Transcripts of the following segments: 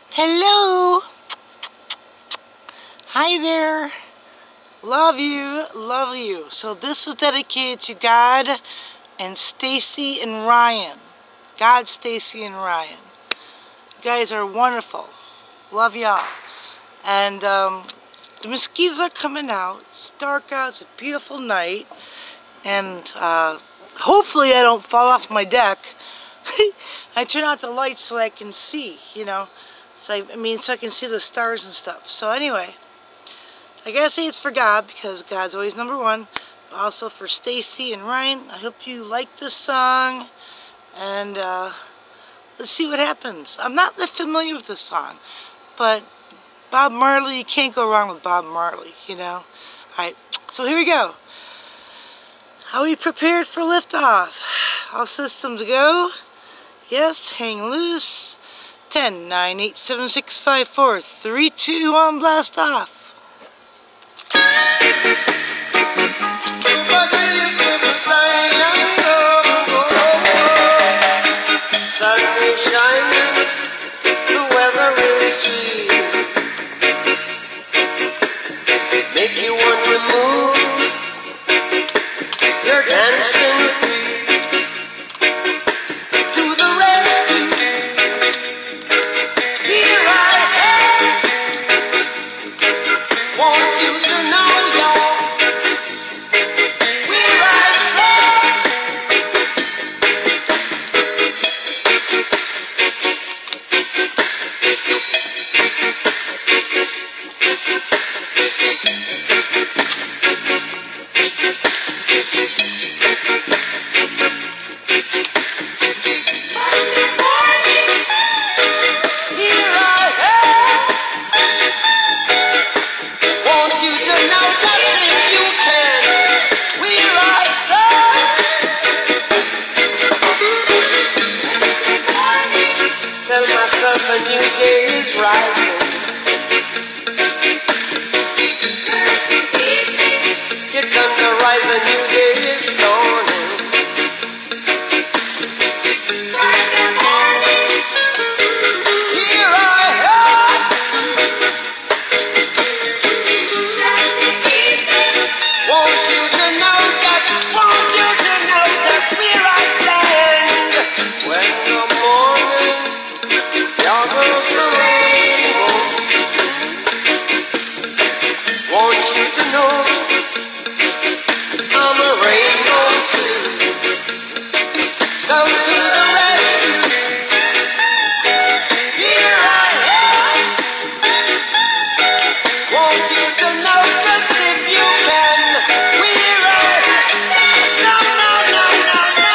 Hello. Hi there. Love you, love you. So this is dedicated to God and Stacy and Ryan. God, Stacy, and Ryan. You guys are wonderful. Love y'all. And the mosquitoes are coming out. It's dark out. It's a beautiful night. And hopefully I don't fall off my deck. I turn out the lights so I can see, you know. So I can see the stars and stuff. So anyway, I gotta say it's for God because God's always number one. But also for Stacy and Ryan. I hope you like this song. And let's see what happens. I'm not that familiar with this song, but Bob Marley, you can't go wrong with Bob Marley, you know. Alright, so here we go. Are we prepared for liftoff? All systems go. Yes, hang loose. 10, 9, 8, 7, 6, 5, 4, 3, 2, 1, blast off. Sun is shining, the weather is sweet. Make you want to move your dancing feet to the rescue. Here I am. Want you to know, y'all, where I stand. Tell myself a new day is rising. Get done to rise, a new day is dawning. Here I am. Want you to know just, want you to know just where I stand. When the morning goes the rainbow, want you to know I'm a rainbow too. So to the rescue, here I am. Want you to know just if you can, where I stand. No, no, no, no, no,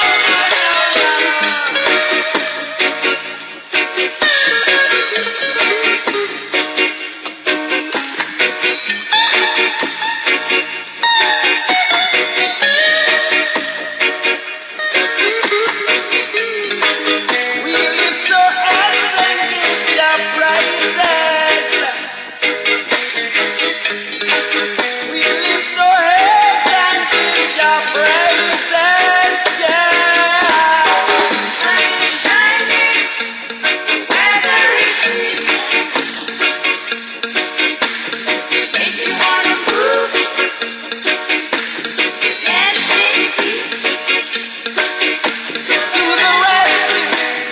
we lift our hands and give your praises. We lift our hands and give your praises, yeah. Sun is shining, weather is sweet. Make you wanna move, dancing feet to the rescue.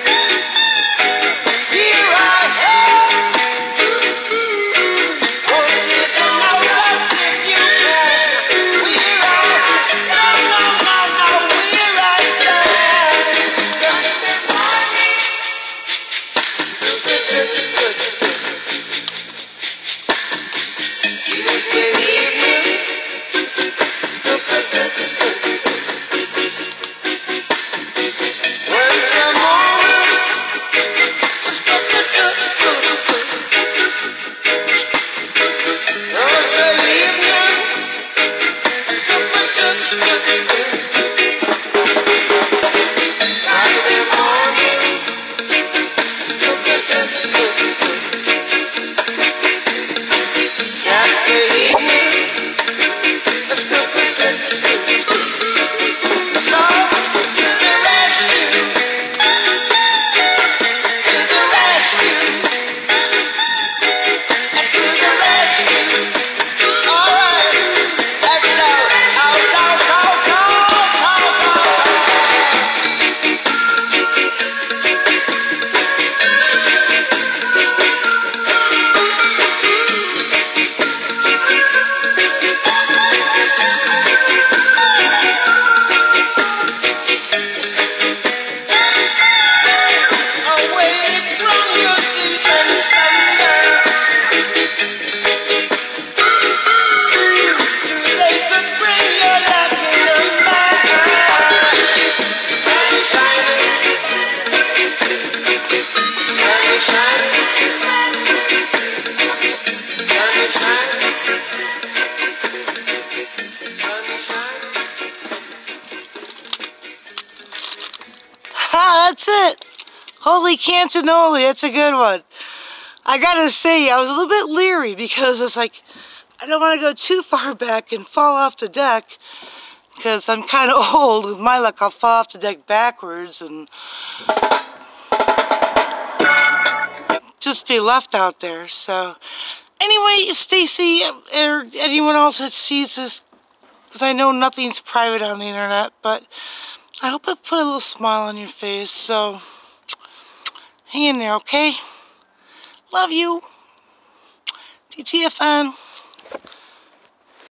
Here I am. Want you to know just if you can, where I stand. No, no, no, no, where I stand. Good, good, good, good. Ha, that's it. Holy Cantinoli, that's a good one. I gotta say, I was a little bit leery because it's like, I don't want to go too far back and fall off the deck because I'm kind of old. With my luck, I'll fall off the deck backwards and just be left out there. So anyway, Stacy or anyone else that sees this, because I know nothing's private on the internet, but I hope I put a little smile on your face. So hang in there, okay? Love you. TTFN.